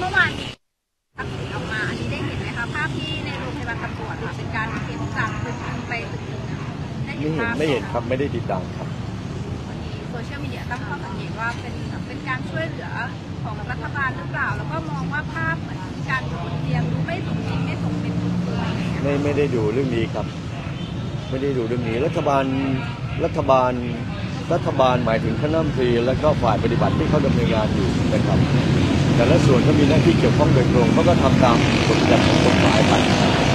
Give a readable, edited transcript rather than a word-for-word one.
มื่อวานมีภาพออกมาอันนี้ได้เห็นไหมคะภาพที่ในโรงพยาบาลตำรวจค่ะเป็นการเก็บจากตึกไปตึกหนึ่งได้เห็นภาพไม่เห็นครับไม่ได้ติดตามครับวันนี้โซเชียลมีเดียตั้งข้อสังเกตว่าเป็นการช่วยเหลือของรัฐบาลหรือเปล่าแล้วก็มองว่าภาพเหมือนการอยู่บนเตียงดูไม่สมจริงไม่สมเป็นจริงเลยไม่ได้ดูเรื่องนี้ครับไม่ได้ดูเรื่องนี้รัฐบาลหมายถึงคณะรัฐมนตรีแล้วก็ฝ่ายปฏิบัติที่เขาดำเนินงานอยู่นะครับแต่ละส่วนก็มีหน้าที่เกี่ยวข้องโดยตรงเขาก็ทำตามกฎบัญญัติของกฎหมายไป